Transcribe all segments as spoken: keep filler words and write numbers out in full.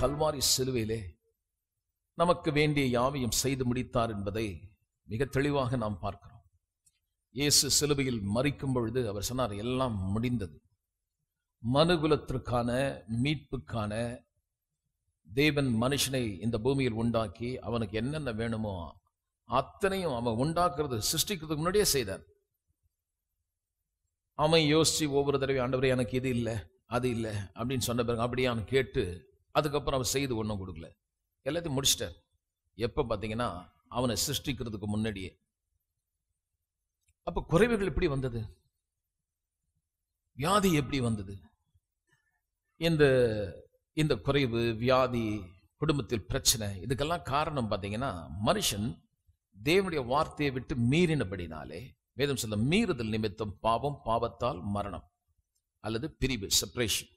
கல்வாரி சிலுவையிலே நமக்கு வேண்டிய யாவையும் செய்து முடித்தார் என்பதை மிக தெளிவாக நாம் பார்க்கிறோம். இயேசு சிலுவையில் மரிக்கும் பொழுது அவர் சொன்னார், எல்லாம் முடிந்தது. மனுகுலத்திற்கான மீட்புக்கான தேவன் மனுஷனை இந்த பூமியில் உண்டாக்கி அவனுக்கு என்னென்ன வேணுமோ அத்தனையும் அவன் உண்டாக்குறது சிருஷ்டிக்கிறதுக்கு முன்னாடியே செய்தார். அவன் யோசிச்சு ஒவ்வொரு தடவை, ஆண்டவரே எனக்கு இது இல்லை அது இல்லை அப்படின்னு சொன்ன பிறகு அப்படியான்னு கேட்டு அதுக்கப்புறம் அவன் செய்து ஒன்றும் கொடுக்கல, எல்லாத்தையும் முடிச்சிட்டார். எப்போ பார்த்தீங்கன்னா அவனை சிருஷ்டிக்கிறதுக்கு முன்னாடியே. அப்போ குறைவுகள் எப்படி வந்தது? வியாதி எப்படி வந்தது? இந்த இந்த குறைவு, வியாதி, குடும்பத்தில் பிரச்சனை, இதுக்கெல்லாம் காரணம் பார்த்தீங்கன்னா மனுஷன் தேவனுடைய வார்த்தையை விட்டு மீறினபடினாலே. வேதம் சொல்ல, மீறுதல் நிமித்தம் பாவம், பாவத்தால் மரணம் அல்லது பிரிவு, செப்பரேஷன்.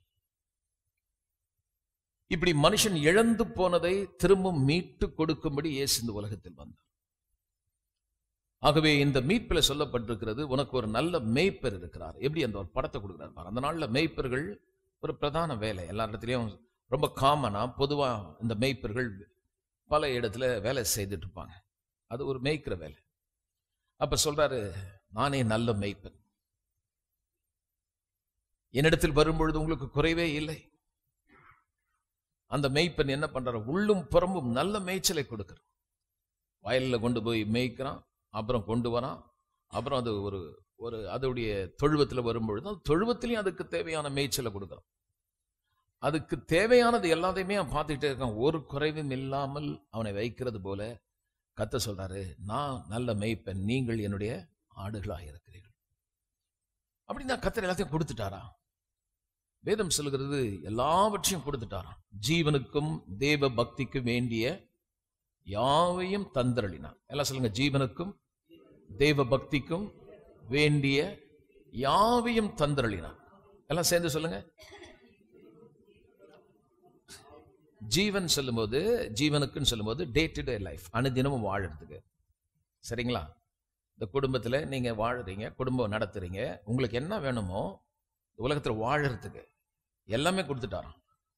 இப்படி மனுஷன் இழந்து போனதை திரும்ப மீட்டு கொடுக்கும்படி இயேசு இந்த உலகத்தில் வந்தார். ஆகவே இந்த மீட்பில் சொல்லப்பட்டிருக்கிறது, உனக்கு ஒரு நல்ல மேய்ப்பர் இருக்கிறார். எப்படி அந்த ஒரு படத்தை கொடுக்கிறார். அந்த நாள்ல மேய்ப்பர்கள் ஒரு பிரதான வேலை, எல்லா இடத்துலையும் ரொம்ப காமனா பொதுவா இந்த மேய்ப்பர்கள் பல இடத்துல வேலை செய்துட்டு இருப்பாங்க. அது ஒரு மேய்க்கிற வேலை. அப்ப சொல்றாரு, நானே நல்ல மேய்ப்பன், என்னிடத்தில் வரும்பொழுது உங்களுக்கு குறைவே இல்லை. அந்த மேய்ப்பன் என்ன பண்றாரு, உள்ளும் புறம்பும் நல்ல மேய்ச்சலை கொடுக்கிறார். வயல்ல கொண்டு போய் மேய்க்கிறான், அப்புறம் கொண்டு வரான், அப்புறம் அது ஒரு ஒரு அதோடைய தொழுவத்தில் வரும்பொழுது அந்த தொழுவத்திலையும் அதுக்கு தேவையான மேய்ச்சலை கொடுக்குறான். அதுக்கு தேவையானது எல்லாத்தையுமே அவன் பார்த்துக்கிட்டே இருக்கான். ஒரு குறைவும் இல்லாமல் அவனை வைக்கிறது போல கர்த்தர் சொல்றாரு, நான் நல்ல மேய்ப்பன், நீங்கள் என்னுடைய ஆடுகளாக இருக்கிறீர்கள். அப்படின்னா கர்த்தர் எல்லாத்தையும் கொடுத்துட்டாரா? வேதம் சொல்லுகிறது எல்லாவற்றையும் கொடுத்துட்டாராம். ஜீவனுக்கும் தேவ பக்திக்கும் வேண்டிய யாவையும் தந்தருளினார். எல்லாம் சொல்லுங்க, ஜீவனுக்கும் தேவ பக்திக்கும் வேண்டிய யாவையும் தந்தருளினார். எல்லாம் சேர்ந்து சொல்லுங்க. ஜீவன் சொல்லும்போது, ஜீவனுக்குன்னு சொல்லும்போது டே டு டே லைஃப், அனுதினமும் வாழறதுக்கு. சரிங்களா? இந்த குடும்பத்தில் நீங்க வாழறீங்க, குடும்பம் நடத்துறீங்க, உங்களுக்கு என்ன வேணுமோ உலகத்தில் வாழறதுக்கு எல்லாமே கொடுத்துட்டாராம்.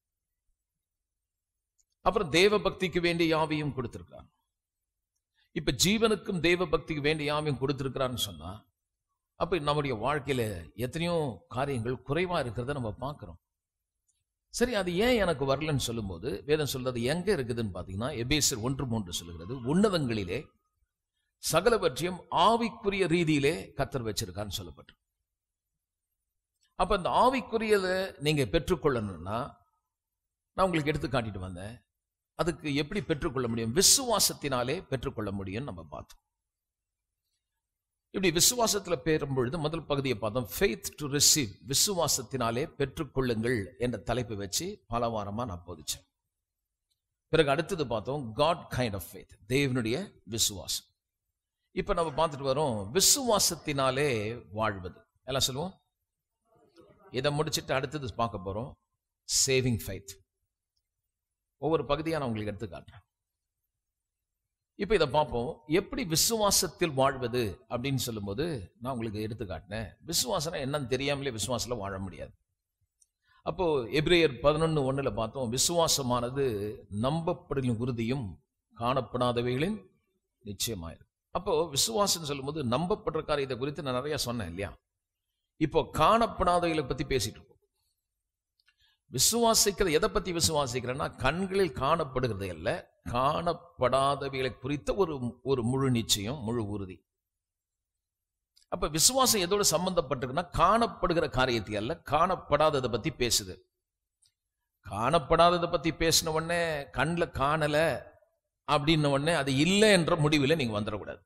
அப்புறம் தேவ பக்திக்கு வேண்டிய யாவையும் கொடுத்திருக்கிறார். இப்ப ஜீவனுக்கும் தேவ பக்திக்கு வேண்டிய யாவையும் கொடுத்திருக்கிறான்னு சொன்னா, அப்ப நம்முடைய வாழ்க்கையில எத்தனையோ காரியங்கள் குறைவா இருக்கிறத நம்ம பார்க்கிறோம். சரி, அது ஏன் எனக்கு வரலன்னு சொல்லும்போது வேதம் சொல்றது எங்க இருக்குதுன்னு பாத்தீங்கன்னா, எபேசியர் ஒன்று மூன்று சொல்லுகிறது, உன்னதங்களிலே சகலவற்றையும் ஆவிக்குரிய ரீதியிலே கர்த்தர் வச்சிருக்கான்னு சொல்லப்பட்டு. அப்ப அந்த ஆவிக்குரியத நீங்க பெற்றுக்கொள்ளணும்னா, நான் உங்களுக்கு எடுத்து காட்டிட்டு வந்தேன். அதுக்கு எப்படி பெற்றுக்கொள்ள முடியும்? விசுவாசத்தினாலே பெற்றுக்கொள்ள முடியும் நம்ம பார்த்தோம். இப்படி விசுவாசத்துல பேரும் பொழுது முதல் பகுதியை பார்த்தோம், faith to receive, விசுவாசத்தினாலே பெற்றுக்கொள்ளுங்கள் என்ற தலைப்பு வச்சு பல வாரமா நான் போதிச்சேன். பிறகு அடுத்தது பார்த்தோம், God kind of faith, தேவனுடைய விசுவாசம். இப்ப நம்ம பார்த்துட்டு வரோம், விசுவாசத்தினாலே வாழ்வது. எல்லாம் சொல்லுவோம். இதை முடிச்சுட்டு அடுத்தது பார்க்க போறோம், சேவிங் ஃபைத். ஒவ்வொரு பகுதியா நான் உங்களுக்கு எடுத்து காட்டுறேன். இப்ப இதை பார்ப்போம், எப்படி விசுவாசத்தில் வாழ்வது அப்படின்னு சொல்லும்போது நான் உங்களுக்கு எடுத்து காட்டினேன். விசுவாசம் என்னன்னு தெரியாமலே விசுவாசத்துல வாழ முடியாது. அப்போ எபிரேயர் பதினொன்னு ஒண்ணுல பார்த்தோம், விசுவாசமானது நம்பப்படும் உறுதியும் காணப்படாதவைகளின் நிச்சயமாயிருக்கு. அப்போ விசுவாசம் சொல்லும்போது நம்பப்படுற காரியத்தை குறித்து நான் நிறைய சொன்னேன் இல்லையா? இப்போ காணப்படாதவைகளை பத்தி பேசிட்டு இருக்கோம். விசுவாசிக்கிற எதை பத்தி விசுவாசிக்கிறேன்னா, கண்களில் காணப்படுகிறது அல்ல, காணப்படாதவைகளை குறித்த ஒரு ஒரு முழு நிச்சயம், முழு உறுதி. அப்ப விசுவாசம் எதோடு சம்பந்தப்பட்டிருக்குன்னா, காணப்படுகிற காரியத்தை அல்ல, காணப்படாததை பத்தி பேசுது. காணப்படாததை பத்தி பேசின உடனே கண்ணில் காணல அப்படின்ன உடனே அது இல்லை என்ற முடிவில் நீங்க வந்துடக்கூடாது.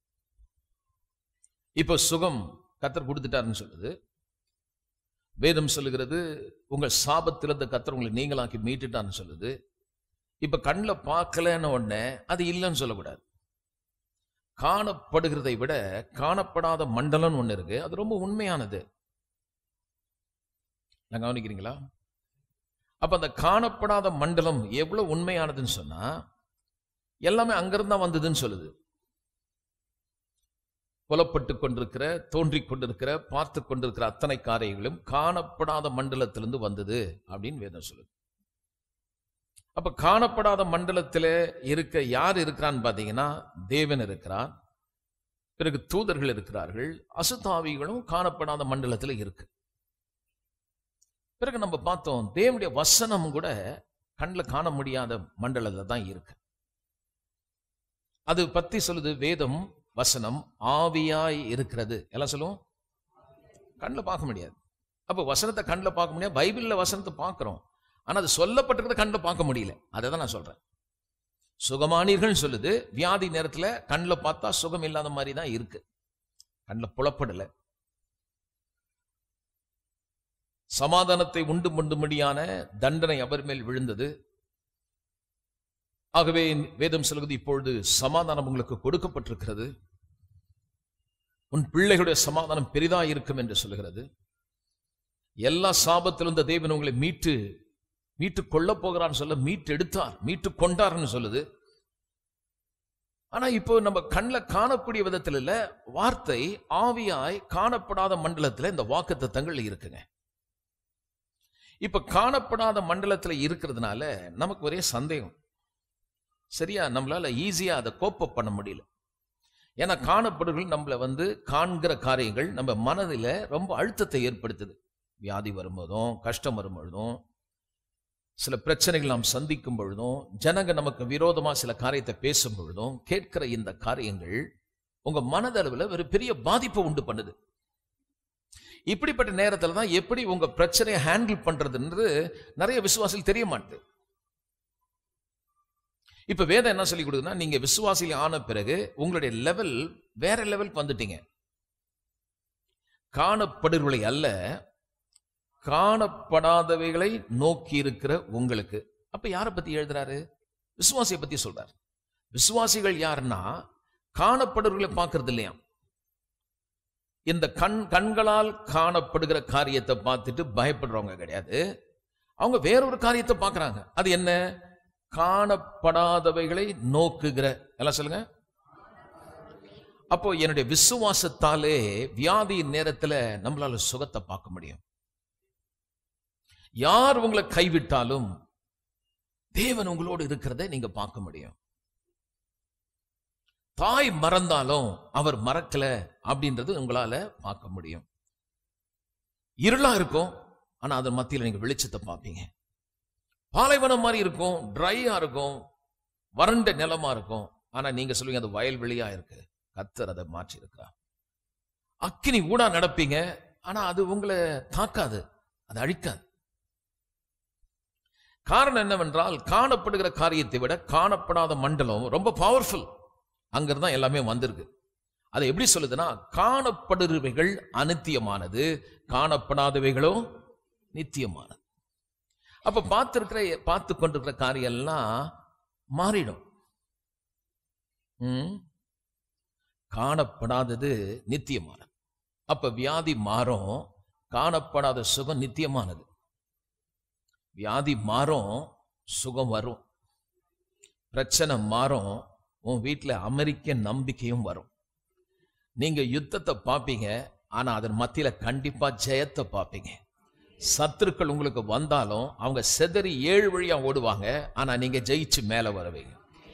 இப்போ சுகம் கர்த்தர் கொடுத்துட்டாருன்னு சொல்லுது வேதம். சொல்லுகிறது உங்கள் சாபத்திலிருந்து கர்த்தர் உங்களை நீங்களாக்கி மீட்டுட்டான்னு சொல்லுது. இப்ப கண்ணில் பார்க்கலன்னு உடனே அது இல்லைன்னு சொல்லக்கூடாது. காணப்படுகிறதை விட காணப்படாத மண்டலம் ஒண்ணு இருக்கு, அது ரொம்ப உண்மையானது. நான் கவனிக்கிறீங்களா? அப்ப அந்த காணப்படாத மண்டலம் எவ்வளவு உண்மையானதுன்னு சொன்னா, எல்லாமே அங்கிருந்தா வந்ததுன்னு சொல்லுது. புலப்பட்டு கொண்டிருக்கிற, தோன்றிக் கொண்டிருக்கிற, பார்த்து கொண்டிருக்கிற அத்தனை காரியங்களும் காணப்படாத மண்டலத்திலிருந்து வந்தது அப்படின்னு வேதம் சொல்லுது. அப்ப காணப்படாத மண்டலத்தில் இருக்க யார் இருக்கிறான்னு பாத்தீங்கன்னா தேவன் இருக்கிறார், பிறகு தூதர்கள் இருக்கிறார்கள், அசுத்தாவிகளும் காணப்படாத மண்டலத்தில் இருக்கு. பிறகு நம்ம பார்த்தோம் தேவனுடைய வசனம் கூட கண்ணில் காண முடியாத மண்டலத்தில் தான் இருக்கு. அது பத்தி சொல்லுது வேதம் வசனம் ஆவியாய் இருக்கிறது. எல்லாம் சொல்லுவோம், கண்ணில் பார்க்க முடியாது. அப்போ வசனத்தை கண்ணில் பார்க்க முடியாது. பைபிளில் வசனத்தை பார்க்கிறோம், ஆனா அது சொல்லப்பட்டிருக்கிறத கண்ணில் பார்க்க முடியல. அதை தான் நான் சொல்றேன். சுகமானீர்கள் சொல்லுது, வியாதி நேரத்தில் கண்ணில் பார்த்தா சுகம் இல்லாத மாதிரி தான் இருக்கு, கண்ணில் புலப்படல. சமாதானத்தை உண்டு பண்ணும்படியான தண்டனை அவர் மேல் விழுந்தது. ஆகவே வேதம் சொல்லுவது இப்பொழுது சமாதானம் உங்களுக்கு கொடுக்கப்பட்டிருக்கிறது, உன் பிள்ளைகளுடைய சமாதானம் பெரிதா இருக்கும் என்று சொல்லுகிறது. எல்லா சாபத்திலும் இந்த தேவன் உங்களை மீட்டு மீட்டு கொள்ள போகிறான்னு சொல்ல மீட்டு எடுத்தார், மீட்டு கொண்டார்னு சொல்லுது. ஆனா இப்போ நம்ம கண்ணில் காணக்கூடிய விதத்தில் இல்ல, வார்த்தை ஆவியாய் காணப்படாத மண்டலத்தில் இந்த வாக்குத்தத்தங்கள் இருக்குங்க. இப்ப காணப்படாத மண்டலத்தில் இருக்கிறதுனால நமக்கு ஒரே சந்தேகம், சரியா நம்மளால ஈஸியா அதை கோப்ப பண்ண முடியல. ஏன்னா காணப்படுகள் நம்மளை வந்து காண்கிற காரியங்கள் நம்ம மனதில் ரொம்ப அழுத்தத்தை ஏற்படுத்துது. வியாதி வரும்போதும், கஷ்டம் வரும்பொழுதும், சில பிரச்சனைகள் நாம் சந்திக்கும் பொழுதும், ஜனங்க நமக்கு விரோதமா சில காரியத்தை பேசும் பொழுதும் கேட்கிற இந்த காரியங்கள் உங்க மனதளவில் ஒரு பெரிய பாதிப்பை உண்டு பண்ணுது. இப்படிப்பட்ட நேரத்தில் தான் எப்படி உங்க பிரச்சனையை ஹேண்டில் பண்றதுன்னு நிறைய விசுவாசிகள் தெரிய மாட்டேது. இப்ப வேதம் என்ன சொல்லி கொடுக்குதுன்னா, நீங்க விசுவாசிகள் ஆன பிறகு உங்களுடைய லெவல் வேற லெவலுக்கு வந்துட்டீங்க. காணப்படுகளை அல்ல, காணப்படாதவைகளை நோக்கி இருக்கிற உங்களுக்கு. அப்ப யாரை பத்தி எழுதுறாரு? விசுவாசியை பத்தி சொல்றாரு. விசுவாசிகள் யாருன்னா காணப்படுகளை பார்க்கறது இல்லையா, இந்த கண் கண்களால் காணப்படுகிற காரியத்தை பார்த்துட்டு பயப்படுறவங்க கிடையாது. அவங்க வேறொரு காரியத்தை பார்க்கறாங்க. அது என்ன? காணப்படாதவைகளை நோக்குகிற. எல்லாம் சொல்லுங்க. அப்போ என்னுடைய விசுவாசத்தாலே வியாதியின் நேரத்தில் நம்மளால சுகத்தை பார்க்க முடியும். யார் உங்களை கைவிட்டாலும் தேவன் உங்களோடு இருக்கிறதை நீங்க பார்க்க முடியும். தாய் மறந்தாலும் அவர் மறக்கல அப்படின்றது உங்களால பார்க்க முடியும். இருளா இருக்கும், ஆனா அதன் மத்தியில் நீங்க வெளிச்சத்தை பார்ப்பீங்க. பாலைவனம் மாதிரி இருக்கும், ட்ரையா இருக்கும், வறண்ட நிலமா இருக்கும், ஆனா நீங்க சொல்லுவீங்க அது வயல்வெளியா இருக்கு, கர்த்தர் அதை மாற்றி இருக்கிறார். அக்கினி ஊடா நடப்பீங்க, ஆனா அது உங்களை தாக்காது, அது அழிக்காது. காரணம் என்னவென்றால் காணப்படுகிற காரியத்தை விட காணப்படாத மண்டலம் ரொம்ப பவர்ஃபுல். அங்கிருந்தான் எல்லாமே வந்திருக்கு. அதை எப்படி சொல்லுதுன்னா, காணப்படுபவைகள் அநித்தியமானது, காணப்படாதவைகளோ நித்தியமானது. அப்ப பார்த்திருக்கிற பார்த்து கொண்டிருக்கிற காரியம் எல்லாம் மாறிடும். உம் காணப்படாதது நித்தியமானது. அப்ப வியாதி மாறும், காணப்படாத சுகம் நித்தியமானது. வியாதி மாறும், சுகம் வரும். பிரச்சனை மாறும், உன் வீட்டில் அமெரிக்க நம்பிக்கையும் வரும். நீங்க யுத்தத்தை பார்ப்பீங்க, ஆனா அதன் மத்தியில கண்டிப்பா ஜெயத்தை பார்ப்பீங்க. சத்துருக்கள் உங்களுக்கு வந்தாலும் அவங்க செதறி ஏழு வழியா ஓடுவாங்க, ஆனா நீங்க ஜெயிச்சு மேல வருவீங்க.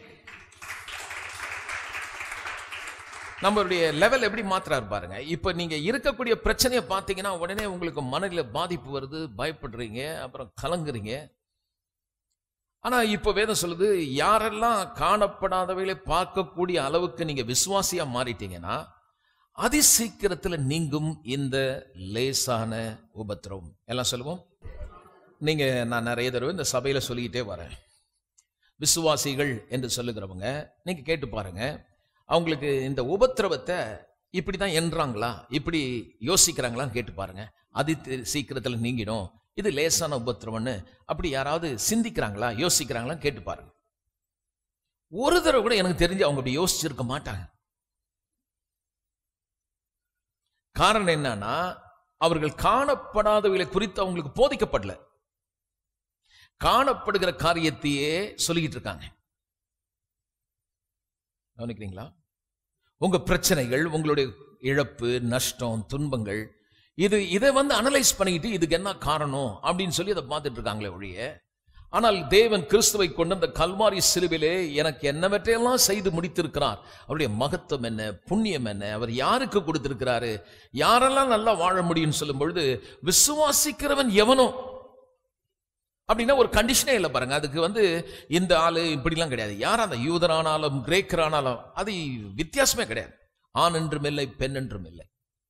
நம்மளுடைய லெவல் எப்படி மாத்துறாரு பாருங்க. இப்ப நீங்க இருக்கக்கூடிய பிரச்சனையை பார்த்தீங்கன்னா உடனே உங்களுக்கு மனதில பாதிப்பு வருது, பயப்படுறீங்க, அப்புறம் கலங்குறீங்க. ஆனா இப்ப வேதம் சொல்லுது, யாரெல்லாம் காணப்படாதவைகளை பார்க்கக்கூடிய அளவுக்கு நீங்க விசுவாசியா மாறிட்டீங்கன்னா அதி சீக்கிரத்துல நீங்கும் இந்த லேசான உபத்திரவம். எல்லாம் சொல்லுவோம். நீங்க நான் நிறைய தடவை இந்த சபையில சொல்லிக்கிட்டே வரேன். விசுவாசிகள் என்று சொல்லுகிறவங்க நீங்க கேட்டு பாருங்க, அவங்களுக்கு இந்த உபத்திரவத்தை இப்படிதான் என்றாங்களா, இப்படி யோசிக்கிறாங்களான்னு கேட்டு பாருங்க. அதி சீக்கிரத்துல நீங்கிடும், இது லேசான உபத்திரவம்னு அப்படி யாராவது சிந்திக்கிறாங்களா, யோசிக்கிறாங்களான்னு கேட்டு பாருங்க. ஒரு தடவை கூட எனக்கு தெரிஞ்சு அவங்க அப்படி யோசிச்சிருக்க மாட்டாங்க. காரணம் என்னன்னா, அவர்கள் காணப்படாதவர்களை குறித்து அவங்களுக்கு போதிக்கப்படல, காணப்படுகிற காரியத்தையே சொல்லிக்கிட்டு இருக்காங்க. கவனிக்கிறீங்களா? உங்க பிரச்சனைகள், உங்களுடைய இழப்பு, நஷ்டம், துன்பங்கள், இது இதை வந்து அனலைஸ் பண்ணிக்கிட்டு இதுக்கு என்ன காரணம் அப்படின்னு சொல்லி அதை பார்த்துட்டு இருக்காங்களே ஒழிய ஆனால் தேவன் கிறிஸ்துவை கொண்டு அந்த கல்வாரி சிலுவிலே எனக்கு என்னவற்றையெல்லாம் செய்து முடித்திருக்கிறார், அவருடைய மகத்துவம் என்ன, புண்ணியம் என்ன, அவர் யாருக்கு கொடுத்திருக்கிறாரு, யாரெல்லாம் நல்லா வாழ முடியும்னு சொல்லும் பொழுது, விசுவாசிக்கிறவன் எவனோ அப்படின்னா ஒரு கண்டிஷனே இல்லை பாருங்க. அதுக்கு வந்து இந்த ஆளு இப்படிலாம் கிடையாது. யார் அந்த யூதரானாலும் கிரேக்கரானாலும் அது வித்தியாசமே கிடையாது. ஆண் என்றும் இல்லை, பெண் என்றும் இல்லை.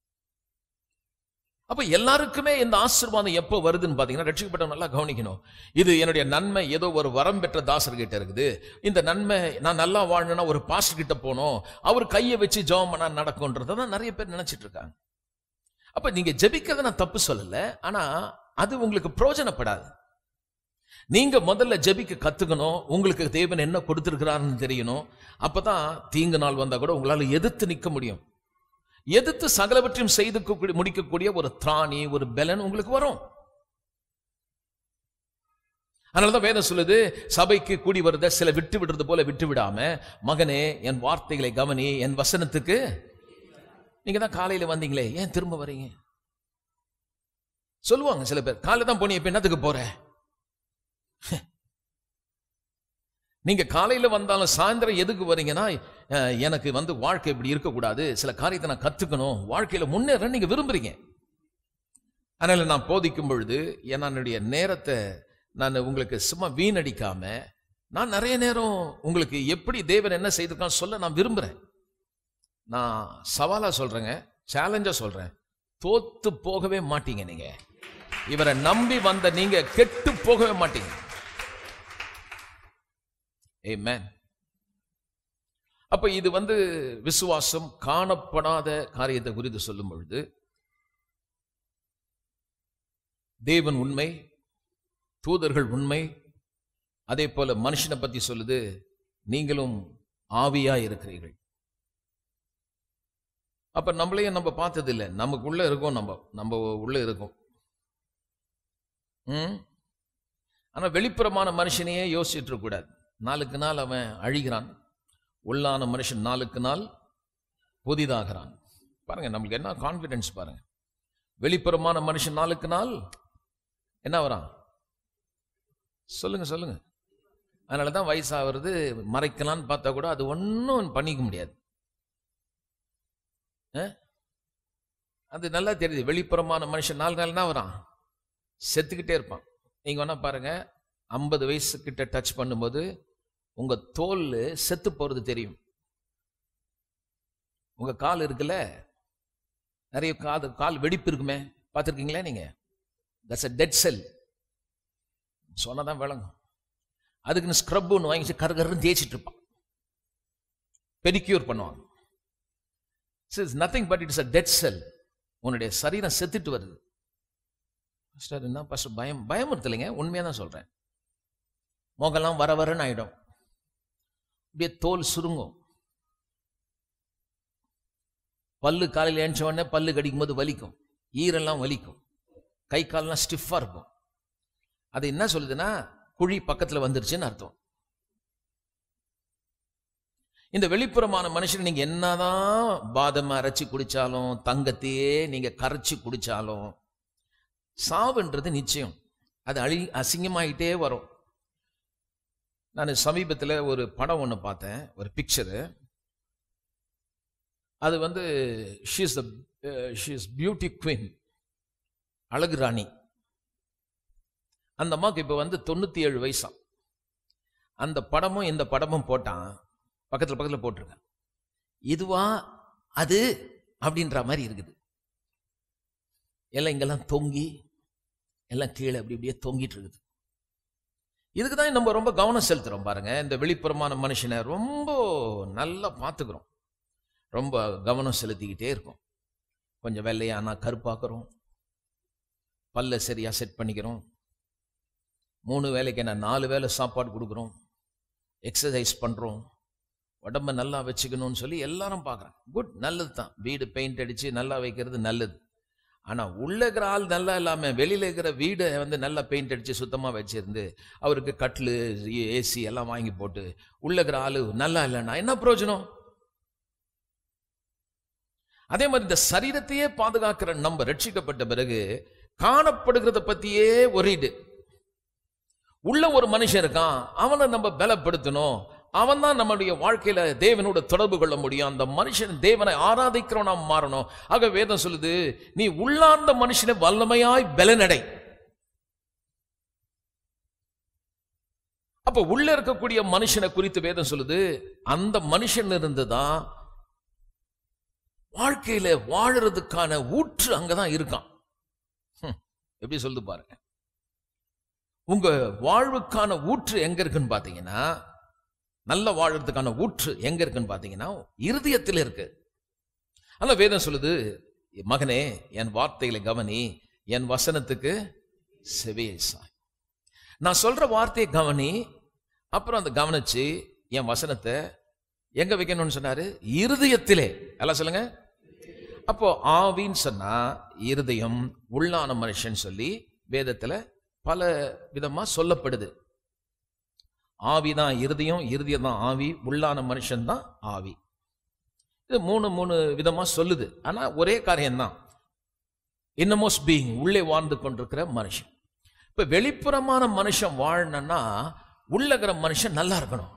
அப்ப எல்லாருக்குமே இந்த ஆசீர்வாதம் எப்போ வருதுன்னு பாத்தீங்கன்னா, ரட்சிக்கப்பட்டவங்க நல்லா கவனிக்கணும். இது என்னுடைய நன்மை ஏதோ ஒரு வரம் பெற்ற தாசர் கிட்ட இருக்குது. இந்த நன்மை நான் நல்லா வாழணும்னா ஒரு பாஸ்டர் கிட்ட போனோம், அவர் கையை வச்சு ஜெபம் பண்ணா நடக்கும்ன்றதான் நிறைய பேர் நினைச்சிட்டு இருக்காங்க. அப்ப நீங்க ஜெபிக்கிறத நான் தப்பு சொல்லல, ஆனா அது உங்களுக்கு பிரயோஜனப்படாது. நீங்க முதல்ல ஜெபிக்க கத்துக்கணும். உங்களுக்கு தேவன் என்ன கொடுத்திருக்கிறான்னு தெரியணும். அப்பதான் தீங்கு நாள் வந்தா கூட உங்களால எதிர்த்து நிற்க முடியும். எதிர்த்து சகலவற்றையும் செய்து முடிக்கக்கூடிய ஒரு திராணி, ஒரு பலன் உங்களுக்கு வரும். அதனாலதான் வேதம் சொல்லுது, சபைக்கு கூடி வருத சில விட்டு விடுறது போல விட்டு விடாம, மகனே என் வார்த்தைகளை கவனி, என் வசனத்துக்கு. நீங்க தான் காலையில வந்தீங்களே, ஏன் திரும்ப வரீங்க சொல்லுவாங்க சில பேர். காலையில தான் போனீங்க, இப்ப என்னத்துக்கு போற? நீங்க காலையில வந்தாலும் சாயந்தரம் எதுக்கு வரீங்கன்னா, எனக்கு வந்து வாழ்க்கை இப்படி இருக்கக்கூடாது, சில காரியத்தை நான் கத்துக்கணும், வாழ்க்கையில முன்னேற நீங்க விரும்புறீங்க. அதனால நான் போதிக்கும் பொழுது என்னுடைய நேரத்தை நான் உங்களுக்கு சும்மா வீணடிக்காம, நான் நிறைய நேரம் உங்களுக்கு எப்படி தேவன் என்ன செய்திருக்கான்னு சொல்ல நான் விரும்புறேன். நான் சவாலா சொல்றேங்க, சேலஞ்சா சொல்றேன், தோத்து போகவே மாட்டீங்க. நீங்க இவரை நம்பி வந்த நீங்க கெட்டு போகவே மாட்டீங்க. ஆமென். அப்ப இது வந்து விசுவாசம் காணப்படாத காரியத்தை குறித்து சொல்லும் பொழுது, தேவன் உண்மை, தூதர்கள் உண்மை, அதே போல மனுஷனை பத்தி சொல்லுது, நீங்களும் ஆவியா இருக்கிறீர்கள். அப்ப நம்மளையும் நம்ம பார்த்தது இல்லை, நமக்குள்ள இருக்கோம், நம்ம நம்ம உள்ள இருக்கோம். உம் ஆனா வெளிப்புறமான மனுஷனையே யோசிச்சுட்டு இருக்க கூடாது. நாளுக்கு நாள் அவன் அழிகிறான், உள்ளான மனுஷன் நாளுக்கு நாள் புதிதாகிறான். பாருங்க நம்மளுக்கு என்ன கான்பிடன்ஸ் பாருங்க. வெளிப்புறமான மனுஷன் நாளுக்கு நாள் என்ன வரான் சொல்லுங்க சொல்லுங்க. அதனாலதான் வயசாகிறது மறைக்கலான்னு பார்த்தா கூட அது ஒன்னும் பண்ணிக்க முடியாது. அது நல்லா தெரியுது. வெளிப்புறமான மனுஷன் நாலு நாள் என்ன வரான், செத்துக்கிட்டே இருப்பான். நீங்க வேணா பாருங்க, ஐம்பது வயசு கிட்ட டச் பண்ணும்போது உங்க தோல் செத்து போறது தெரியும். உங்க கால் இருக்குல்ல, நிறைய காது கால் வெடிப்பு இருக்குமே, பார்த்துருக்கீங்களா நீங்க? That's a dead cell. சொன்னதான் விளங்கும். அதுக்குன்னு ஸ்க்ரப் ஒன்று வாங்கி கருகருன்னு தேய்ச்சிட்டு இருப்பான், பெடிக்யூர் பண்ணுவாங்க. It's nothing but it's a dead cell. உன்னுடைய சரீரம் செத்துட்டு வருது. என்ன ஃபர்ஸ்ட் பயம் பயம் இல்லைங்க, உண்மையா தான் சொல்றேன். முகெல்லாம் வர வரன்னு ஆயிடும், அப்படியே தோல் சுருங்கும். பல்லு காலையில் எழுந்த உடனே பல்லு கடிக்கும் போது வலிக்கும், ஈரெல்லாம் வலிக்கும், கை கால்லாம் ஸ்டிஃபா இருக்கும். அது என்ன சொல்லுதுன்னா, குழி பக்கத்துல வந்துருச்சுன்னு அர்த்தம். இந்த வெளிப்புறமான மனுஷன் நீங்க என்னதான் பாதம் அரைச்சி குடிச்சாலும், தங்கத்தையே நீங்க கரைச்சி குடிச்சாலும், சாவுன்றது நிச்சயம். அது அழி அசிங்கமாயிட்டே வரும். நான் சமீபத்தில் ஒரு படம் ஒன்று பார்த்தேன், ஒரு பிக்சரு. அது வந்து she is the she is beauty queen, அழகு ராணி. அந்த அம்மாவுக்கு இப்போ வந்து தொண்ணூற்றி ஏழு வயசாம். அந்த படமும் இந்த படமும் போட்டான், பக்கத்தில் பக்கத்தில் போட்டிருக்கேன். இதுவா அது அப்படின்ற மாதிரி இருக்குது. எல்லாம் இங்கெல்லாம் தொங்கி எல்லாம் கீழே அப்படி அப்படியே தொங்கிட்டு இருக்குது. இதுக்கு தான் நம்ம ரொம்ப கவனம் செலுத்துறோம் பாருங்க. இந்த வெளிப்புறமான மனுஷனை ரொம்ப நல்லா பார்த்துக்கிறோம், ரொம்ப கவனம் செலுத்திக்கிட்டே இருக்கும். கொஞ்சம் வெள்ளையானா கருப்பாக்குறோம், பல்ல சரியா செட் பண்ணிக்கிறோம், மூணு வேலைக்கு என்ன நாலு வேலை சாப்பாடு கொடுக்குறோம், எக்ஸசைஸ் பண்றோம், உடம்ப நல்லா வச்சுக்கணும்னு சொல்லி எல்லாரும் பார்க்குறாங்க. குட், நல்லது தான். வீடு பெயிண்ட் அடிச்சு நல்லா வைக்கிறது நல்லது. ஆனா உள்ள இருக்கிற ஆள் நல்லா இல்லாம வெளியில இருக்கிற வீடை வந்து நல்லா பெயிண்ட் அடிச்சு சுத்தமா வச்சிருந்து அவருக்கு கட்லு ஏசி எல்லாம் வாங்கி போட்டு உள்ள இருக்கிற ஆளு நல்லா இல்லைன்னா என்ன பிரயோஜனம்? அதே மாதிரி இந்த சரீரத்தையே பாதுகாக்கிற நம்ம ரட்சிக்கப்பட்ட பிறகு காணப்படுகிறத பத்தியே ஒரீடு. உள்ள ஒரு மனுஷன் இருக்கான், அவனை நம்ம பலப்படுத்தணும். அவன் தான் நம்முடைய வாழ்க்கையில தேவனோட தொடர்பு கொள்ள முடியும். அந்த மனுஷன் தேவனை ஆராதிக்கிறவன் நாம் மாறணும். ஆக வேதம் சொல்லுது, நீ உள்ளார்ந்த மனுஷனை வல்லமையாய் பலனடை. அப்ப உள்ள இருக்கக்கூடிய மனுஷனை குறித்து வேதம் சொல்லுது, அந்த மனுஷன் இருந்துதான் வாழ்க்கையில வாழறதுக்கான ஊற்று அங்கதான் இருக்கான். எப்படி சொல்லுது பாருங்க. உங்க வாழ்வுக்கான ஊற்று எங்க இருக்குன்னு பாத்தீங்கன்னா, நல்ல வாழறதுக்கான ஊற்று எங்க இருக்குன்னு பாத்தீங்கன்னா இருதயத்தில் இருக்கு. ஆனா வேதம் சொல்லுது, மகனே என் வார்த்தைகளை கவனி, என் வசனத்துக்கு செவியை சாய். நான் சொல்ற வார்த்தையை கவனி, அப்புறம் அந்த கவனிச்சு என் வசனத்தை எங்க வைக்கணும்னு சொன்னாரு? இருதயத்திலே. எல்லாம் சொல்லுங்க. அப்போ ஆவின்னு சொன்னா இருதயம், உள்ளான மனுஷன் சொல்லி வேதத்துல பல விதமா சொல்லப்படுது. ஆவிதான் இருதயம், இருதயம் தான் ஆவி, உள்ளான மனுஷன் தான் ஆவி. இது மூணு மூணு விதமா சொல்லுது. ஆனா ஒரே காரியம்தான், இன்னமோஸ்ட் பீயிங், உள்ளே வாழ்ந்து கொண்டிருக்கிற மனுஷன். இப்ப வெளிப்புறமான மனுஷன் வாழணும்னா உள்ளகிற மனுஷன் நல்லா இருக்கணும்.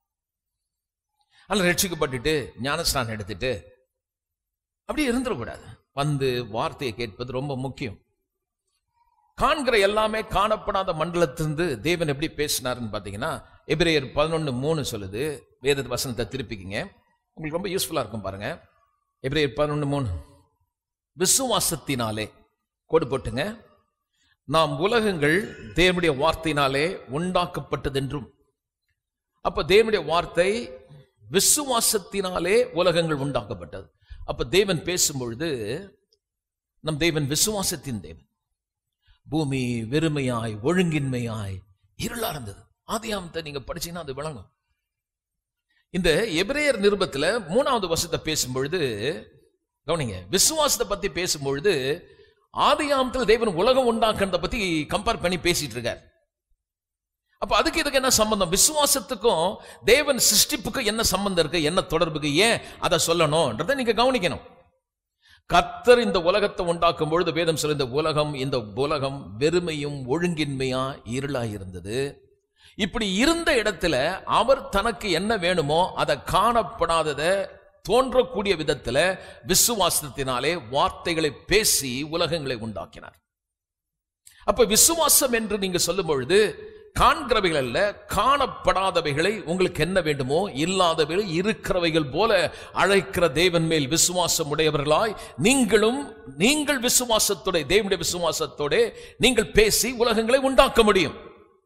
அதில் ரட்சிக்கப்பட்டுட்டு ஞானஸ்நானம் எடுத்துட்டு அப்படி இருந்துடக்கூடாது. வந்து வார்த்தையை கேட்பது ரொம்ப முக்கியம். காண்கிற எல்லாமே காணப்படாத மண்டலத்திலிருந்து தேவன் எப்படி பேசினார்னு பாத்தீங்கன்னா, எபிரேயர் பதினொன்னு மூணு சொல்லுது. வேத வசனத்தை திருப்பிக்கிங்க, உங்களுக்கு ரொம்ப யூஸ்ஃபுல்லா இருக்கும் பாருங்க. எபிரேயர் பதினொன்னு மூணு, விசுவாசத்தினாலே கோடு போட்டுங்க, நாம் உலகங்கள் தேவனுடைய வார்த்தையினாலே உண்டாக்கப்பட்டதென்றும். அப்ப தேவனுடைய வார்த்தை விசுவாசத்தினாலே உலகங்கள் உண்டாக்கப்பட்டது. அப்ப தேவன் பேசும்பொழுது நம் தேவன் விசுவாசத்தின் தேவன். பூமி வெறுமையாய் ஒழுங்கின்மையாய் இருளா இருந்தது. ஆதியாகமத்தை நீங்க படிச்சீங்கன்னா அது விளங்கும். இந்த எபிரேயர் நிருபத்துல மூணாவது வசனத்தை பேசும்பொழுது கவனிங்க, விசுவாசத்தை பத்தி பேசும்பொழுது ஆதியாகமத்தில் தேவன் உலகம் உண்டாக்குறத பத்தி கம்பேர் பண்ணி பேசிட்டு இருக்கார். அப்ப அதுக்கு இதுக்கு என்ன சம்பந்தம்? விசுவாசத்துக்கும் தேவன் சிருஷ்டிப்புக்கும் என்ன சம்பந்தம் இருக்கு, என்ன தொடர்புக்கு, ஏன் அதை சொல்லணும்ன்றதை நீங்க கவனிக்கணும். கர்த்தர் இந்த உலகத்தை உண்டாக்கும் பொழுது வேதம் சொல்ல, இந்த உலகம் இந்த உலகம் வெறுமையும் ஒழுங்கின்மையா இருளா இருந்தது. இப்படி இருந்த இடத்துல அவர் தனக்கு என்ன வேணுமோ அதை காணப்படாததை தோன்றக்கூடிய விதத்துல விசுவாசத்தினாலே வார்த்தைகளை பேசி உலகங்களை உண்டாக்கினார். அப்ப விசுவாசம் என்று நீங்க சொல்லும் பொழுது காண்கிறவைகள் அல்ல, காணப்படாதவைகளை உங்களுக்கு என்ன வேண்டுமோ இல்லாதவைகள் இருக்கிறவைகள் போல அழைக்கிற தேவன் மேல் விசுவாசம் உடையவர்களாய் நீங்களும் நீங்கள் விசுவாசத்தோட, தேவனுடைய விசுவாசத்தோட நீங்கள் பேசி உலகங்களை உண்டாக்க முடியும்.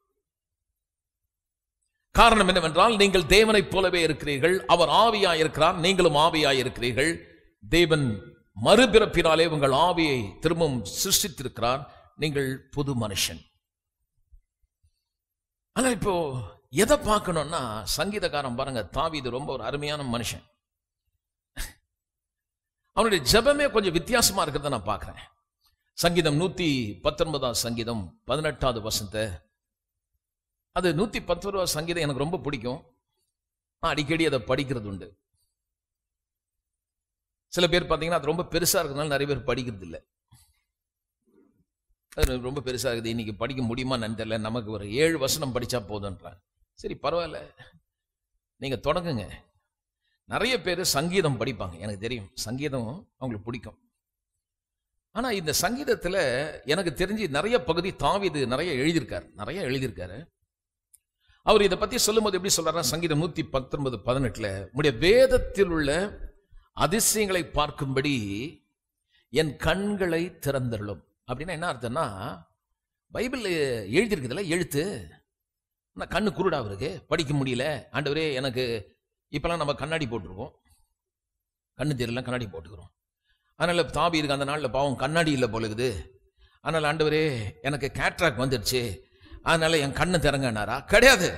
காரணம் என்னவென்றால், நீங்கள் தேவனைப் போலவே இருக்கிறீர்கள். அவர் ஆவியாய் இருக்கிறார், நீங்களும் ஆவியாய் இருக்கிறீர்கள். தேவன் மறுபிறப்பினாலே உங்கள் ஆவியை திரும்பவும் சிருஷ்டித்திருக்கிறார். நீங்கள் புது மனுஷன். ஆனா இப்போ எதை பார்க்கணும்னா, சங்கீதக்காரன் பாருங்க, தாவீது ரொம்ப ஒரு அருமையான மனுஷன். அவனுடைய ஜெபமே கொஞ்சம் வித்தியாசமா இருக்கிறத நான் பார்க்கிறேன். சங்கீதம் நூத்தி பத்தொன்பதாம் சங்கீதம் பதினெட்டாவது வசனத்தை, அது நூத்தி பத்தொன்பதாவது சங்கீதம் எனக்கு ரொம்ப பிடிக்கும். நான் அடிக்கடி அதை படிக்கிறது உண்டு. சில பேர் பார்த்தீங்கன்னா அது ரொம்ப பெருசா இருக்கிறதுனால நிறைய பேர் படிக்கிறது இல்லை. அது ரொம்ப பெருசா இருக்குது, இன்னைக்கு படிக்க முடியுமான்னு தெரியல, நமக்கு ஒரு ஏழு வசனம் படிச்சா போதுன்றாங்க. சரி பரவாயில்ல, நீங்க தொடங்குங்க. நிறைய பேர் சங்கீதம் படிப்பாங்க, எனக்கு தெரியும், சங்கீதம் அவங்களுக்கு பிடிக்கும். ஆனா இந்த சங்கீதத்துல எனக்கு தெரிஞ்சு நிறைய பகுதி தாவீது நிறைய எழுதியிருக்காரு, நிறைய எழுதியிருக்காரு. அவர் இதை பத்தி சொல்லும் போது எப்படி சொல்றாருன்னா, சங்கீதம் நூத்தி பத்தொன்பது பதினெட்டுல, உடைய வேதத்தில் உள்ள அதிசயங்களை பார்க்கும்படி என் கண்களை திறந்தருளும். அப்படின்னா என்ன அர்த்தம்னா, பைபிள் எழுதியிருக்குதுல்ல எழுத்து, ஆனால் கண்ணு குருடா இருக்கு, படிக்க முடியல. ஆண்டவரே எனக்கு, இப்பெல்லாம் நம்ம கண்ணாடி போட்டுருக்கோம், கண்ணு தெரியல கண்ணாடி போட்டுக்கிறோம். அதனால தாவீதுக்கு அந்த நாளில் பாவம் கண்ணாடி இல்லை போலுக்குது. அதனால ஆண்டவரே எனக்கு கேட்ராக் வந்துடுச்சு, அதனால என் கண்ணு திறங்கன்னாரா? கிடையாது.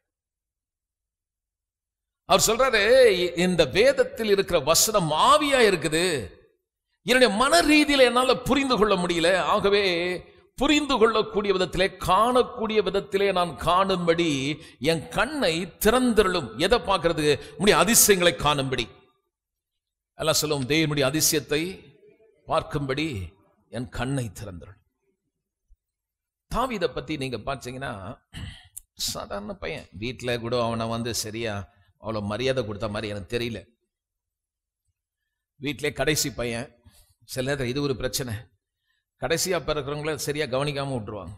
அவர் சொல்றாரு, இந்த வேதத்தில் இருக்கிற வசனம் ஆவியா இருக்குது, என்னுடைய மன ரீதியில என்னால புரிந்து கொள்ள முடியல. ஆகவே புரிந்து கொள்ளக்கூடிய விதத்திலே, காணக்கூடிய விதத்திலே நான் காணும்படி என் கண்ணை திறந்தருளும். எதை பார்க்கறதுக்கு? உம்முடைய அதிசயங்களை காணும்படி. எல்லாம் சொல்லுவோம், தேவனுடைய அதிசயத்தை பார்க்கும்படி என் கண்ணை திறந்தருளும். தாவீதை பத்தி நீங்க பார்த்தீங்கன்னா சாதாரண பையன். வீட்டுல கூட அவனை வந்து சரியா அவ்வளவு மரியாதை கொடுத்த மாதிரி எனக்கு தெரியல. வீட்டிலே கடைசி பையன். சில நேரத்தில் இது ஒரு பிரச்சனை, கடைசியா பிறக்கிறவங்கள சரியா கவனிக்காம விட்டுருவாங்க.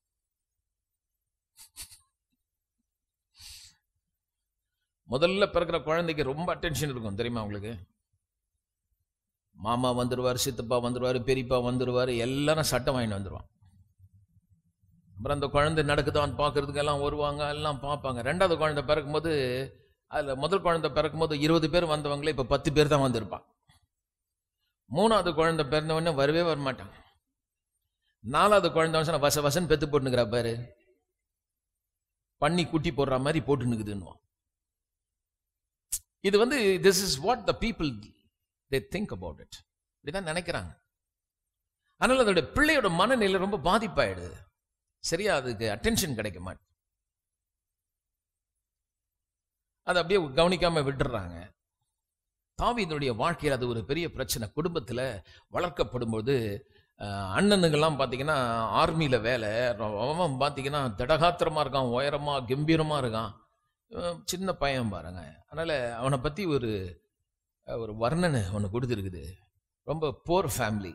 முதல்ல பிறக்கிற குழந்தைக்கு ரொம்ப அட்டென்ஷன் இருக்கும் தெரியுமா உங்களுக்கு? மாமா வந்துடுவார், சித்தப்பா வந்துடுவார், பெரியப்பா வந்துடுவார், எல்லாரும் சட்டம் வாங்கிட்டு வந்துடுவான். அப்புறம் அந்த குழந்தை நடக்குதான்னு பார்க்கறதுக்கு எல்லாம் வருவாங்க, எல்லாம் பார்ப்பாங்க. ரெண்டாவது குழந்தை பிறக்கும் போது, அதில் முதல் குழந்தை பிறக்கும் போது இருபது பேர் வந்தவங்களே இப்போ பத்து பேர் தான் வந்திருப்பான். மூணாவது குழந்தை பிறந்தவொடனே வரவே வரமாட்டாங்க. நாலாவது குழந்தை வந்து வச வசன் பெத்து போட்டுனுக்கிறா பாரு, பண்ணி குட்டி போடுற மாதிரி போட்டுனுக்குதுன்னு. இது வந்து this is what the people they think about it. இப்படிதான் நினைக்கிறாங்க. அதனால அதோட பிள்ளையோட மனநிலை ரொம்ப பாதிப்பாயிடுது. சரியா அதுக்கு அட்டென்ஷன் கிடைக்க மாட்டேன். அதை அப்படியே கவனிக்காம விட்டுறாங்க. தாவீதுடைய வாழ்க்கையில் அது ஒரு பெரிய பிரச்சனை. குடும்பத்தில் வளர்க்கப்படும் போது அண்ணனுங்கெல்லாம் பார்த்தீங்கன்னா ஆர்மியில் வேலை, அவன் பார்த்தீங்கன்னா திடகாத்திரமா இருக்கான், உயரமா கம்பீரமா இருக்கான், சின்ன பையன் பாருங்க. அதனால அவனை பத்தி ஒரு ஒரு வர்ணனை ஒன்று கொடுத்துருக்குது. ரொம்ப போர் ஃபேமிலி.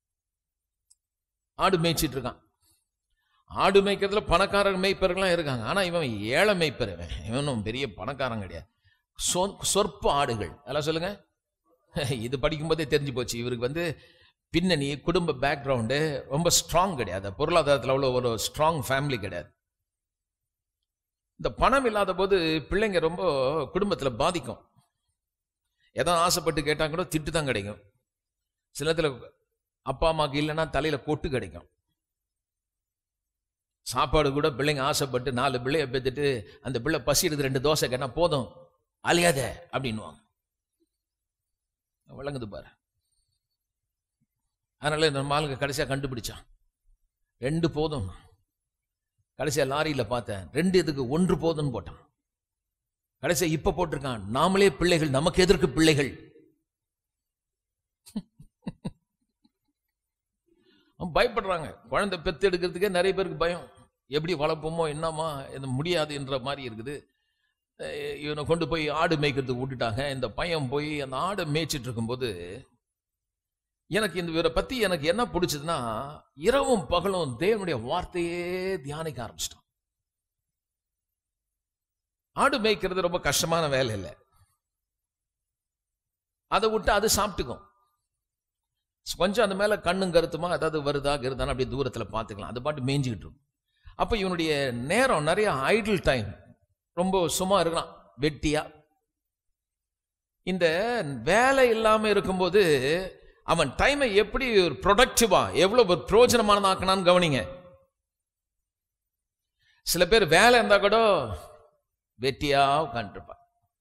ஆடு மேய்ச்சிட்டு இருக்கான். ஆடு மேய்க்கிறதுல பணக்கார மேய்ப்பர்கள்லாம் இருக்காங்க. ஆனா இவன் ஏழை மேய்ப்பறவன். இவனும் பெரிய பணக்காரன் கிடையாது. சொற்ப ஆடுகள். அதெல்லாம் சொல்லுங்க. இது படிக்கும் போதே தெரிஞ்சு போச்சு இவருக்கு வந்து பின்னணி, குடும்ப பேக்ரவுண்டு ரொம்ப ஸ்ட்ராங் கிடையாது. பொருளாதாரத்தில் அவ்வளோ ஒரு ஸ்ட்ராங் ஃபேமிலி கிடையாது. இந்த பணம் இல்லாத போது பிள்ளைங்க ரொம்ப குடும்பத்தில் பாதிக்கும். எதாவது ஆசைப்பட்டு கேட்டால் கூட திட்டு தான் கிடைக்கும். சில நேரத்தில் அப்பா அம்மாவுக்கு இல்லைன்னா தலையில கொட்டு கிடைக்கும். சாப்பாடு கூட பிள்ளைங்க ஆசைப்பட்டு நாலு பிள்ளைய பெற்றுட்டு அந்த பிள்ளை பசி எடுத்து ரெண்டு தோசை கேட்டா போதும் அழியாத அப்படின்னுவாங்க. விளங்குது பாரு. அதனால நம்ம ஆளுங்க கடைசியா கண்டுபிடிச்சான், ரெண்டு போதும். கடைசியா லாரியில பார்த்தேன், ரெண்டு எதுக்கு ஒன்று போதும்னு போட்டான். கடைசியா இப்ப போட்டிருக்கான், நாமளே பிள்ளைகள் நமக்கு எதற்கு பிள்ளைகள். பயப்படுறாங்க. குழந்தை பெத்து எடுக்கிறதுக்கே நிறைய பேருக்கு பயம். எப்படி வளர்ப்போமோ என்னமா இது முடியாது என்ற மாதிரி இருக்குது. இவனை கொண்டு போய் ஆடு மேய்க்கிறதுக்கு விட்டுட்டாங்க. இந்த பையன் போய் அந்த ஆடை மேய்ச்சிட்டு இருக்கும்போது எனக்கு இந்த இவரை பத்தி எனக்கு என்ன பிடிச்சதுன்னா, இரவும் பகலும் தேவனுடைய வார்த்தையே தியானிக்க ஆரம்பிச்சிட்டான். ஆடு மேய்க்கிறது ரொம்ப கஷ்டமான வேலை இல்லை. அதை விட்டு அது சாப்பிட்டுக்கும். கொஞ்சம் அந்த மேல கண்ணும் கருத்துமா ஏதாவது வருதா கருதான அப்படி தூரத்துல பாத்துக்கலாம். அது பாட்டு மேய்ஞ்சிக்கிட்டு இருக்கும். அப்ப இவனுடைய நேரம் நிறைய ஐடில் டைம், ரொம்ப சும்மா இருக்கலாம் வெட்டியா. இந்த வேலை இல்லாம இருக்கும்போது அவன் டைமை எப்படி ஒரு ப்ரொடக்டிவா எவ்வளவு பிரயோஜனமானதாக்கணும்னு கவனிங்க. சில பேர் வேலை இருந்தா கூட வெட்டியா உட்காந்துருப்பான்.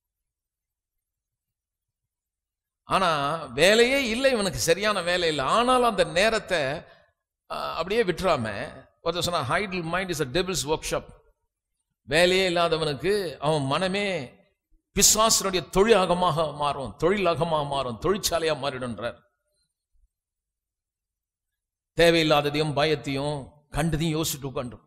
ஆனா வேலையே இல்லை, இவனுக்கு சரியான வேலை இல்லை. ஆனாலும் அந்த நேரத்தை அப்படியே விட்டுறாம, ஒருத்தர் சொன்னா idle mind is a devil's workshop. வேலையே இல்லாதவனுக்கு அவன் மனமே பிசாசனுடைய தொழிலகமாக மாறும், தொழிலகமாக மாறும், தொழிற்சாலையா மாறிடுன்றார். தேவையில்லாததையும் பயத்தையும் கண்டதையும் யோசிச்சுட்டு உட்காந்துரும்.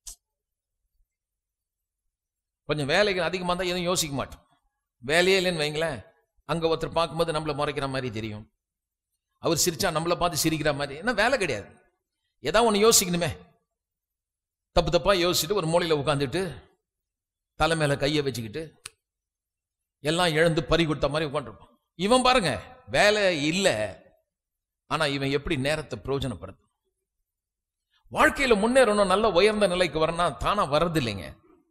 கொஞ்சம் வேலைகள் அதிகமாக தான் எதுவும் யோசிக்க மாட்டோம். வேலையே இல்லைன்னு வைங்களேன், அங்க ஒருத்தர் பார்க்கும்போது நம்மளை முறைக்கிற மாதிரி தெரியும். அவர் சிரிச்சா நம்மளை பார்த்து சிரிக்கிற மாதிரி. என்ன வேலை கிடையாது, ஏதாவது ஒன்று யோசிக்கணுமே. தப்பு தப்பா யோசிச்சுட்டு ஒரு மூலையில உட்காந்துட்டு தலை மேல கையை வச்சுக்கிட்டு எல்லாம் இழந்து பறி கொடுத்த மாதிரி உட்காந்துருப்பான். இவன் பாருங்க வேலை இல்லை, ஆனா இவன் எப்படி நேரத்தை பிரயோஜனப்படுத்த. வாழ்க்கையில முன்னேறணும், நல்ல உயர்ந்த நிலைக்கு வரணும், தானா வர்றது இல்லைங்க.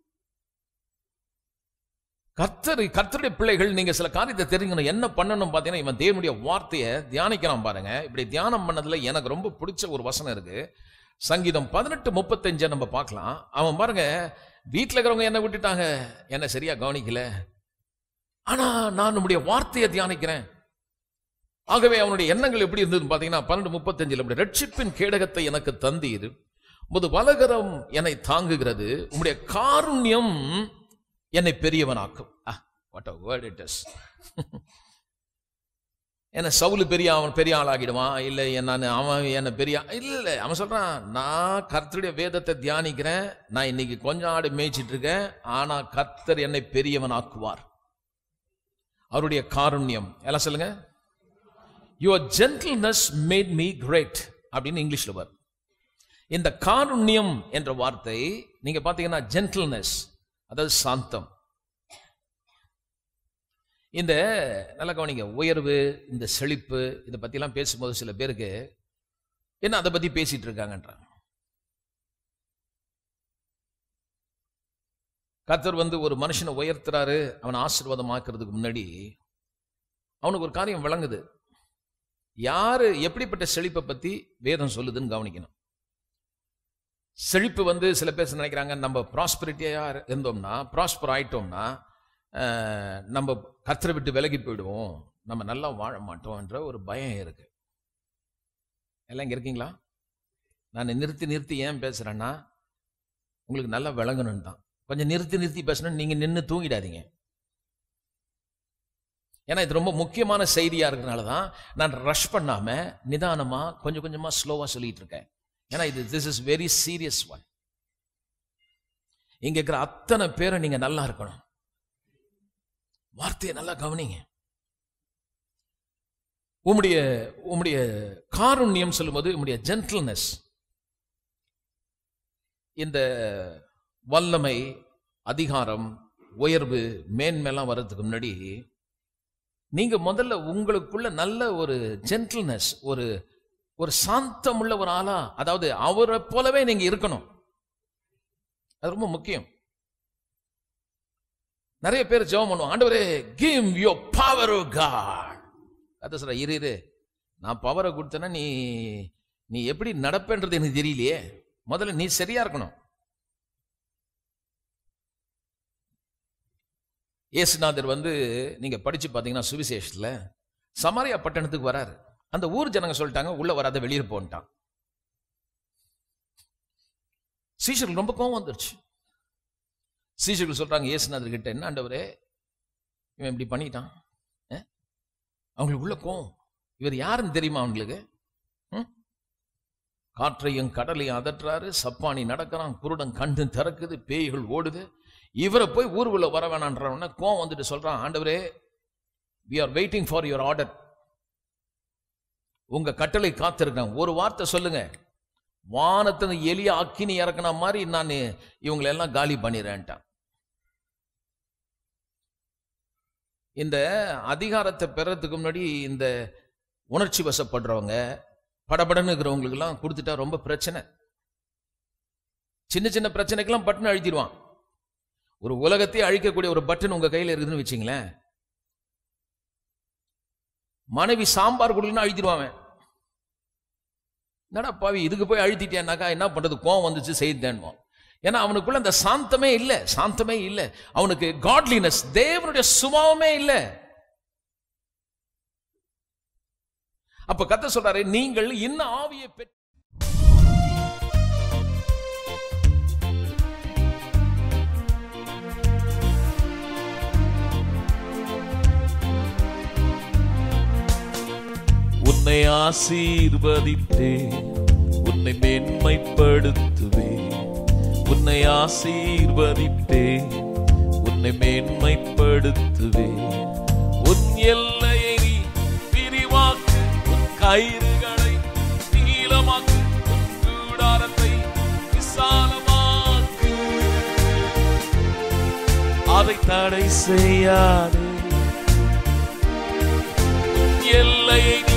கர்த்தர் கர்த்தருடைய பிள்ளைகள் நீங்க சில காரியத்தை தெரிஞ்சுக்கணும். என்ன பண்ணணும் பாத்தீங்கன்னா, இவன் தேவனுடைய வார்த்தையை தியானிக்கலாம் பாருங்க. இப்படி தியானம் பண்ணதுல எனக்கு ரொம்ப பிடிச்ச ஒரு வசனம் இருக்கு. சங்கீதம் பதினெட்டு முப்பத்தஞ்ச நம்ம பார்க்கலாம். அவன் பாருங்க, வீட்டில் இருக்கிறவங்க என்ன விட்டுட்டாங்க, என்ன சரியா கவனிக்கல, ஆனா நான் நம்முடைய வார்த்தையை தியானிக்கிறேன். ஆகவே அவனுடைய எண்ணங்கள் எப்படி இருந்தது பாத்தீங்கன்னா, பன்னெண்டு முப்பத்தஞ்சுல ரட்சிப்பின் கேடகத்தை எனக்கு தந்தீர், உமது வலகரம் என்னை தாங்குகிறது, உம்முடைய காருண்யம் என்னை பெரியவனாக்கும். What a word it is. என்ன சவுல் பெரிய அவன் பெரிய ஆளாகிடுவான், இல்லை நான் அவன் என்ன பெரிய இல்லை இல்லை அவன் சொல்றான், நான் கர்த்தருடைய வேதத்தை தியானிக்கிறேன், நான் இன்னைக்கு கொஞ்சம் ஆடு மேய்ச்சிட்டு இருக்கேன், ஆனா கர்த்தர் என்னை பெரியவன் ஆக்குவார். அவருடைய காருண்யம் எல்லாம் சொல்லுங்க. Your gentleness made me great அப்படின்னு இங்கிலீஷ்ல வரும். இந்த காருண்யம் என்ற வார்த்தை நீங்க பாத்தீங்கன்னா ஜென்டில்னஸ், அதாவது சாந்தம். இந்த நல்ல கவனிங்க, உயர்வு, இந்த செழிப்பு, இதை பத்தி எல்லாம் பேசும்போது சில பேருக்கு என்ன அதை பத்தி பேசிட்டு இருக்காங்கன்றாங்க. கர்த்தர் வந்து ஒரு மனுஷனை உயர்த்துறாரு, அவனை ஆசீர்வாதமாக்குறதுக்கு முன்னாடி அவனுக்கு ஒரு காரியம் விளங்குது. யாரு எப்படிப்பட்ட செழிப்பை பத்தி வேதம் சொல்லுதுன்னு கவனிக்கணும். செழிப்பு வந்து சில பேர் நினைக்கிறாங்க, நம்ம ப்ராஸ்பரிட்டியா இருந்தோம்னா, ப்ராஸ்பர் ஆயிட்டோம்னா நம்ம கர்த்தரை விட்டு விலகி போயிடுவோம், நம்ம நல்லா வாழ மாட்டோம் என்ற ஒரு பயம் இருக்கு. எல்லாம் இங்க இருக்கீங்களா? நான் நிறுத்தி நிறுத்தி ஏன் பேசுறேன்னா உங்களுக்கு நல்லா விளங்கணும் தான். கொஞ்சம் நிறுத்தி நிறுத்தி பேசணும், நீங்க நின்று தூங்கிடாதீங்க. ஏன்னா இது ரொம்ப முக்கியமான செய்தியா இருக்கிறதுனால தான் நான் ரஷ் பண்ணாம நிதானமா கொஞ்சம் கொஞ்சமா ஸ்லோவா சொல்லிட்டு இருக்கேன். ஏன்னா இது this is very serious one. இங்க இருக்கிற அத்தனை பேரை நீங்க நல்லா இருக்கணும். வார்த்தையை நல்லா கவனிங்க. உம்முடைய உம்முடைய காருண்யம் சொல்லும்போது உம்முடைய ஜென்டில்னஸ், இந்த வல்லமை, அதிகாரம், உயர்வு, மேன்மைலாம் வர்றதுக்கு முன்னாடி நீங்க முதல்ல உங்களுக்குள்ள நல்ல ஒரு ஜென்டில்னஸ், ஒரு ஒரு சாந்தம் உள்ள ஒரு ஆளா, அதாவது அவரை போலவே நீங்க இருக்கணும். அது ரொம்ப முக்கியம். நிறைய பேர் ஜெபம் பண்ணுவோம், ஆண்டவரே give your power o God. அது சொல்ற, இரு இரு நான் பவரை கொடுத்தேன்னா நீ நீ எப்படி நடப்பேன்றது எனக்கு தெரியலையே, முதல்ல நீ சரியா இருக்கணும். இயேசுநாதர் வந்து நீங்க படிச்சு பாத்தீங்கன்னா சுவிசேஷத்துல சமாரியா பட்டணத்துக்கு வராரு. அந்த ஊர் ஜனங்க சொல்லிட்டாங்க உள்ள வராத வெளியே போன்ட்டான். சீஷர்கள் ரொம்ப கோவம் வந்துருச்சு. சீஷர்கள் சொல்றாங்க இயேசுநாதர் கிட்ட, என்ன ஆண்டவரே இவன் இப்படி பண்ணிட்டான்? அவங்களுக்கு உள்ள கோவம். இவர் யாருன்னு தெரியுமா அவங்களுக்கு? காற்றையும் கடலையும் அதற்றாரு, சப்பானி நடக்கிறான், குருடன் கண்டு திறக்குது, பேய்கள் ஓடுது. இவரை போய் ஊருக்குள்ள வர வேணான்றவன கோவம் வந்துட்டு சொல்றான், ஆண்டவரே we are waiting for your order. உங்க கட்டளை காத்திருக்கேன், ஒரு வார்த்தை சொல்லுங்க, வானத்தை எலிய அக்கினி இறக்குன மாதிரி நான் இவங்களை எல்லாம் காலி பண்ணிடுறேன்ட்டான். இந்த அதிகாரத்தை பெறறதுக்கு முன்னாடி இந்த உணர்ச்சி வசப்படுறவங்க, படபடன்னு இருக்கிறவங்களுக்கு எல்லாம் கொடுத்துட்டா ரொம்ப பிரச்சனை. சின்ன சின்ன பிரச்சனைக்கெல்லாம் பட்டன் அழுத்திடுவான். ஒரு உலகத்தையே அழிக்கக்கூடிய ஒரு பட்டன் உங்க கையில இருக்குதுன்னு வச்சுங்களேன், மனைவி சாம்பார் குடின்னு அழுத்திடுவான். என்னடா பாவி இதுக்கு போய் அழுத்திட்டேன்னாக்கா என்ன பண்றது, கோவம் வந்துச்சு செய்தேன்வான். ஏன்னா அவனுக்குள்ள அந்த சாந்தமே இல்லை, சாந்தமே இல்லை, அவனுக்கு காட்லினஸ், தேவனுடைய சுபாவமே இல்லை. அப்ப கர்த்தர் சொல்றாரு, நீங்கள் இன்னும் ஆவியை பெற்று உன்னை ஆசீர்வதித்தே உன்னை மேன்மைப்படுத்துவே, உன்னை ஆசீர்வதித்தே உன்னை மேன்மைப்படுத்துவே. உன் எல்லையை நீ விரிவாக்கு, உன் கயிறுகளை நீளமாக்கு, உன் கூடாரத்தை விசாலமாக்கு. அதை தடை செய்யாதே, உன் எல்லையை